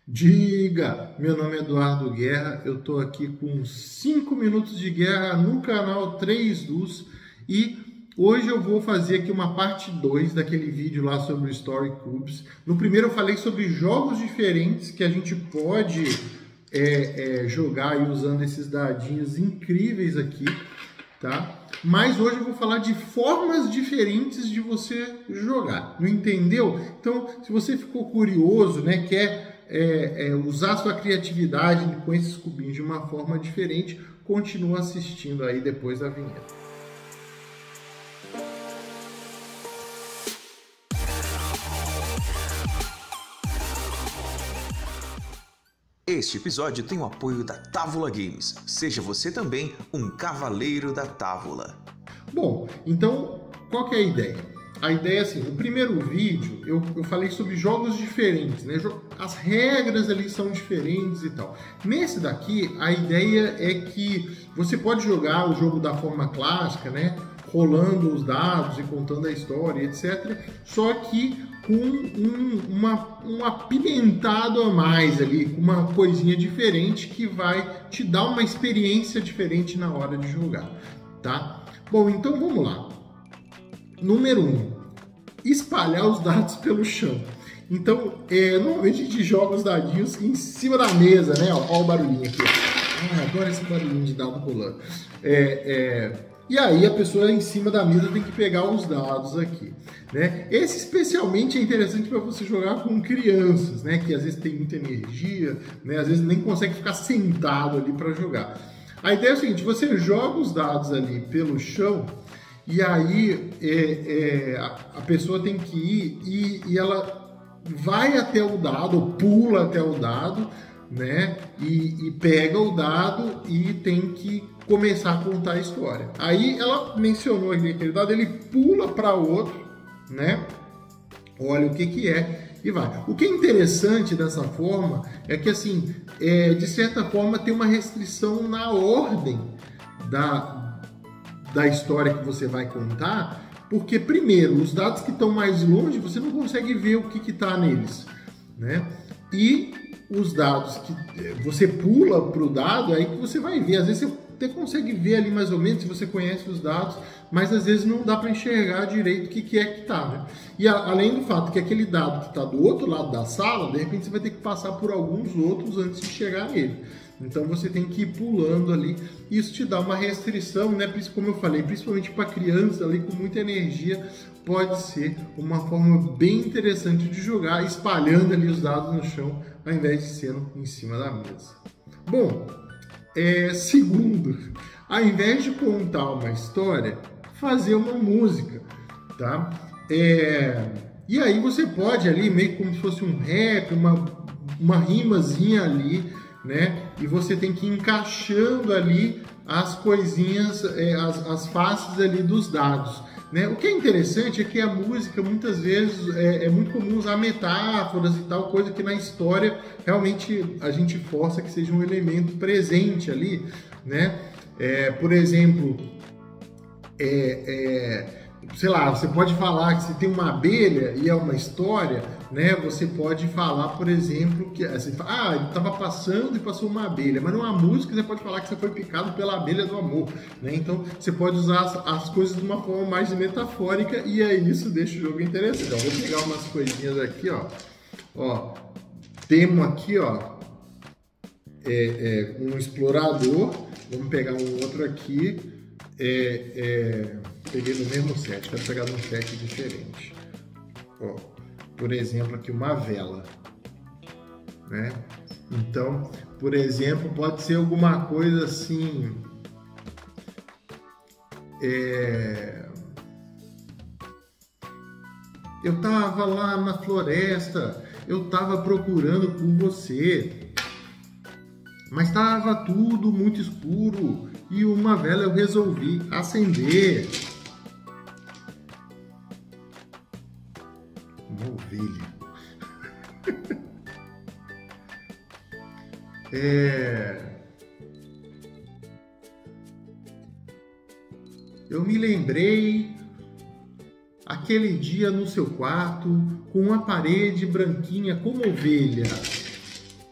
Diga, meu nome é Eduardo Guerra, eu estou aqui com 5 minutos de guerra no canal 3 Dus e hoje eu vou fazer aqui uma parte 2 daquele vídeo lá sobre o Story Cubes. No primeiro eu falei sobre jogos diferentes que a gente pode jogar aí usando esses dadinhos incríveis aqui, tá? Mas hoje eu vou falar de formas diferentes de você jogar, não entendeu? Então, se você ficou curioso, né, quer usar sua criatividade com esses cubinhos de uma forma diferente, continua assistindo aí depois da vinheta. Este episódio tem o apoio da Távola Games. Seja você também um cavaleiro da Távola. Bom, então qual que é a ideia? A ideia é assim, no primeiro vídeo eu falei sobre jogos diferentes, né? As regras ali são diferentes e tal. Nesse daqui, a ideia é que você pode jogar o jogo da forma clássica, né? Rolando os dados e contando a história, etc. Só que com um apimentado a mais ali, com uma coisinha diferente que vai te dar uma experiência diferente na hora de jogar, tá? Bom, então vamos lá. Número 1, espalhar os dados pelo chão. Então, normalmente a gente joga os dadinhos em cima da mesa, né? Ó o barulhinho aqui. Adoro esse barulhinho de dado rolando. E aí a pessoa em cima da mesa tem que pegar os dados aqui, né? Esse especialmente é interessante para você jogar com crianças, né? Que às vezes tem muita energia, né? Às vezes nem consegue ficar sentado ali para jogar. A ideia é o seguinte, você joga os dados ali pelo chão e aí a pessoa tem que ir e ela vai até o dado, pula até o dado, né? E pega o dado e tem que começar a contar a história. Aí ela mencionou aquele dado, ele pula para outro, né? Olha o que é e vai. O que é interessante dessa forma é que, assim, de certa forma tem uma restrição na ordem da história que você vai contar, porque, primeiro, os dados que estão mais longe, você não consegue ver o que está neles, né? E os dados que você pula para o dado, aí que você vai ver. Às vezes você até consegue ver ali mais ou menos, se você conhece os dados, mas às vezes não dá para enxergar direito o que é que está, né? E além do fato que aquele dado que está do outro lado da sala, de repente você vai ter que passar por alguns outros antes de chegar nele. Então você tem que ir pulando ali. Isso te dá uma restrição, né? Como eu falei, principalmente para crianças ali com muita energia, pode ser uma forma bem interessante de jogar, espalhando ali os dados no chão, ao invés de ser em cima da mesa. Bom, segundo, ao invés de contar uma história, fazer uma música, tá? E aí você pode ali, meio como se fosse um rap, uma rimazinha ali, né? E você tem que ir encaixando ali as coisinhas, as faces ali dos dados, né? O que é interessante é que a música, muitas vezes, é muito comum usar metáforas e tal, coisa que na história realmente a gente força que seja um elemento presente ali, né? Por exemplo, sei lá, você pode falar que se tem uma abelha e é uma história, né? Você pode falar, por exemplo, que assim, ele estava passando e passou uma abelha, mas numa música você pode falar que você foi picado pela abelha do amor, né? Então você pode usar as coisas de uma forma mais metafórica e aí isso deixa o jogo interessante. Então, vou pegar umas coisinhas aqui, ó, temos aqui, ó, um explorador, vamos pegar um outro aqui, peguei no mesmo set, quero pegar num set diferente. Ó, por exemplo, aqui uma vela, né? Então, por exemplo, pode ser alguma coisa assim. Eu tava lá na floresta, eu tava procurando por você, mas estava tudo muito escuro e uma vela eu resolvi acender. Uma ovelha. Eu me lembrei aquele dia no seu quarto com uma parede branquinha como ovelha.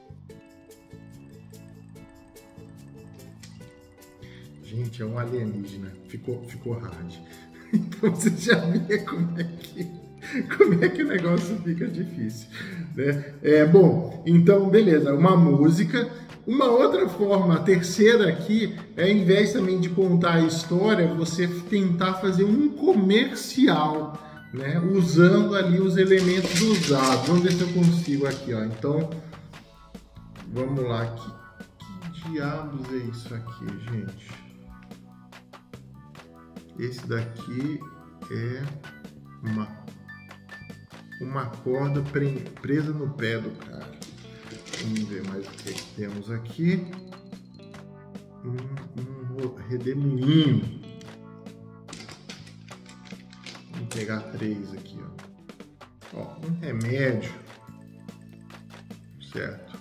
Gente, é um alienígena. Ficou hard. Então você já vê como é que o negócio fica difícil, né? Bom, então beleza, uma música. Uma outra forma, a terceira aqui, ao invés também de contar a história, você tentar fazer um comercial, né? Usando ali os elementos usados. Vamos ver se eu consigo aqui, ó. Então, vamos lá. Que diabos é isso aqui, gente? Esse daqui é uma corda presa no pé do cara. Vamos ver mais o que temos aqui. Um redemoinho. Vamos pegar 3 aqui, ó. Um remédio. Certo.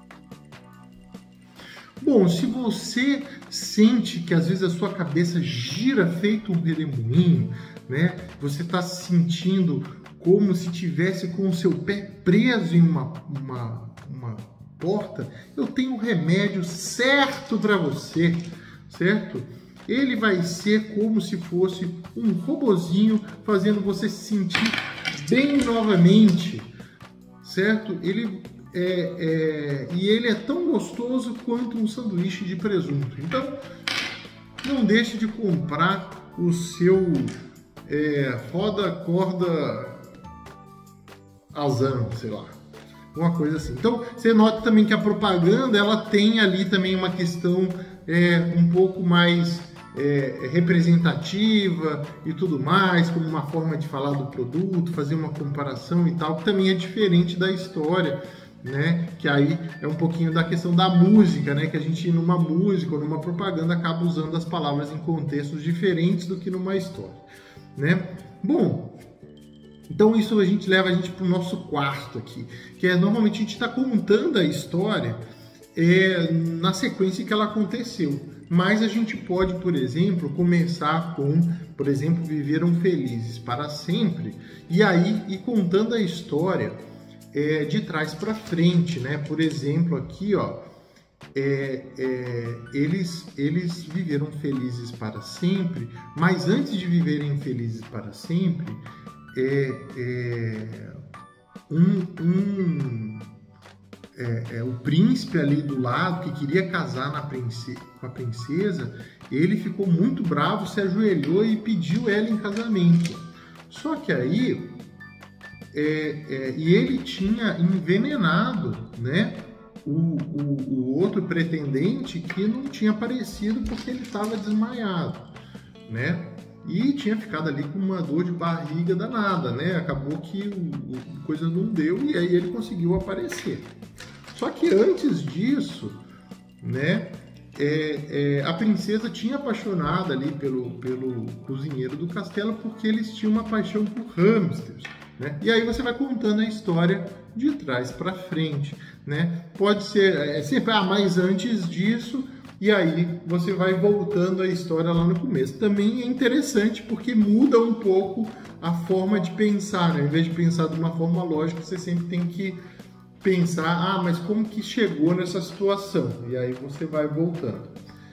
Bom, se você sente que às vezes a sua cabeça gira feito um redemoinho, né? Você está se sentindo como se tivesse com o seu pé preso em uma porta, eu tenho um remédio certo para você, certo? Ele vai ser como se fosse um robozinho fazendo você se sentir bem novamente, certo? Ele é tão gostoso quanto um sanduíche de presunto. Então, não deixe de comprar o seu roda-corda Azam, sei lá. Uma coisa assim. Então, você nota também que a propaganda, ela tem ali também uma questão um pouco mais representativa e tudo mais, como uma forma de falar do produto, fazer uma comparação e tal, que também é diferente da história, né? Que aí é um pouquinho da questão da música, né? Que a gente, numa música ou numa propaganda, acaba usando as palavras em contextos diferentes do que numa história, né? Bom, então isso leva a gente para o nosso quarto aqui, que normalmente a gente está contando a história na sequência que ela aconteceu. Mas a gente pode, por exemplo, começar com, por exemplo, Viveram Felizes para Sempre, e aí ir contando a história de trás para frente, né? Por exemplo, aqui, ó, eles viveram felizes para sempre, mas antes de viverem felizes para sempre, o príncipe ali do lado, que queria casar com a princesa, ele ficou muito bravo, se ajoelhou e pediu ela em casamento. Só que aí, e ele tinha envenenado, né, o outro pretendente, que não tinha aparecido porque ele estava desmaiado, né? E tinha ficado ali com uma dor de barriga danada, né? Acabou que a coisa não deu e aí ele conseguiu aparecer. Só que antes disso, né? A princesa tinha apaixonado ali pelo cozinheiro do castelo, porque eles tinham uma paixão por hamsters, né? E aí você vai contando a história de trás para frente, né? Pode ser sempre, mas antes disso... E aí você vai voltando a história lá no começo. Também é interessante porque muda um pouco a forma de pensar, né? Ao invés de pensar de uma forma lógica, você sempre tem que pensar, mas como que chegou nessa situação? E aí você vai voltando.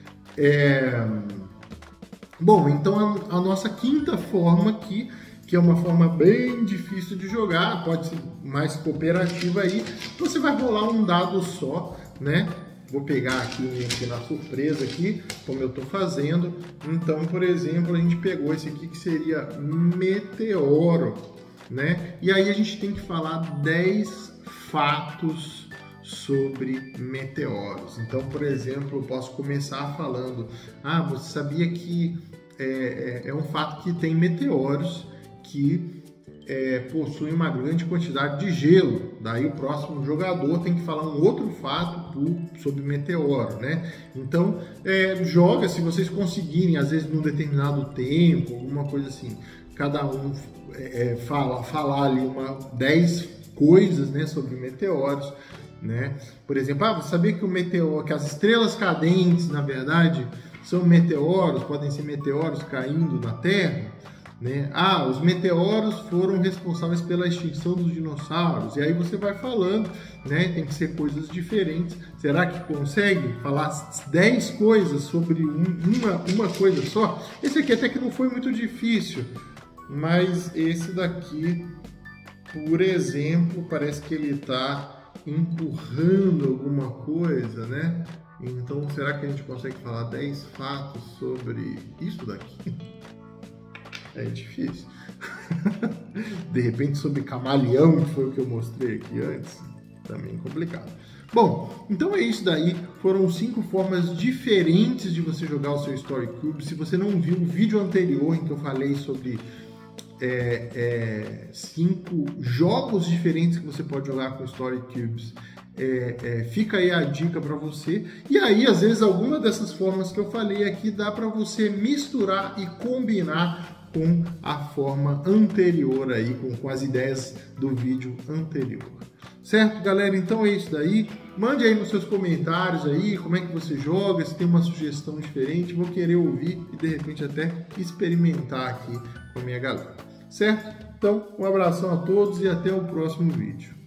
Bom, então a nossa quinta forma aqui, que é uma forma bem difícil de jogar, pode ser mais cooperativa aí, você vai rolar um dado só, né? Vou pegar aqui na surpresa aqui, como eu estou fazendo. Então, por exemplo, a gente pegou esse aqui que seria meteoro, né? E aí a gente tem que falar 10 fatos sobre meteoros. Então, por exemplo, eu posso começar falando, você sabia que é um fato que tem meteoros que possui uma grande quantidade de gelo. Daí o próximo jogador tem que falar um outro fato sobre meteoro, né? Então, joga, se vocês conseguirem, às vezes num determinado tempo, alguma coisa assim, cada um falar ali 10 coisas, né, sobre meteoros, né? Por exemplo, você sabia que as estrelas cadentes, na verdade, são meteoros, podem ser meteoros caindo na Terra? né? Ah, os meteoros foram responsáveis pela extinção dos dinossauros. E aí você vai falando, né? Tem que ser coisas diferentes. Será que consegue falar 10 coisas sobre uma coisa só? Esse aqui até que não foi muito difícil, mas esse daqui, por exemplo, parece que ele está empurrando alguma coisa, né? Então, será que a gente consegue falar 10 fatos sobre isso daqui? É difícil. De repente, sobre camaleão, que foi o que eu mostrei aqui antes, também complicado. Bom, então é isso daí. Foram 5 formas diferentes de você jogar o seu Story Cube. Se você não viu o vídeo anterior em que eu falei sobre 5 jogos diferentes que você pode jogar com Story Cubes, fica aí a dica para você. E aí, às vezes, alguma dessas formas que eu falei aqui dá para você misturar e combinar com a forma anterior aí, com as ideias do vídeo anterior. Certo, galera? Então é isso daí. Mande aí nos seus comentários aí como é que você joga, se tem uma sugestão diferente, vou querer ouvir e de repente até experimentar aqui com a minha galera. Certo? Então, um abração a todos e até o próximo vídeo.